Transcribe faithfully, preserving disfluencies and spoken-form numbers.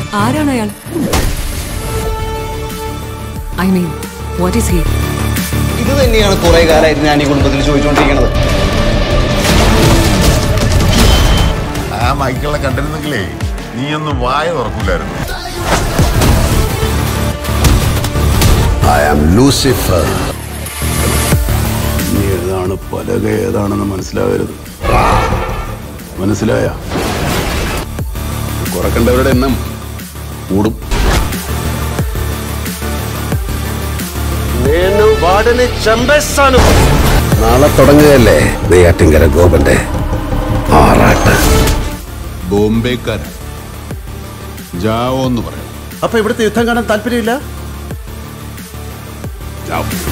ആരാണ് അയാൾ? I mean what is he? ഇത് തന്നെയാണ് കുറെ കാലമായിട്ട് ഞാൻ ഈ കുടുംബത്തിൽ ചോദിച്ചുകൊണ്ടിരിക്കുന്നത്. ആ മൈക്കിളെ കണ്ടിരുന്നെങ്കിലേ നീ ഒന്ന് വായ തുറക്കൂലായിരുന്നു. I am Lucifer. നീ ഏതാണ് പലക ഏതാണെന്ന് മനസ്സിലാവരുത്. മനസ്സിലായ കുറക്കണ്ടവരുടെ എണ്ണം കൂടും. നാളെ തുടങ്ങുകയല്ലേ നെയ്യാറ്റിൻകര ഗോപന്റെ ആറാട്ട്. ബോംബെക്കാരൻ ജാവോ എന്ന് പറയാം. അപ്പൊ ഇവിടുത്തെ യുദ്ധം കാണാൻ താല്പര്യമില്ല? ജാവോ.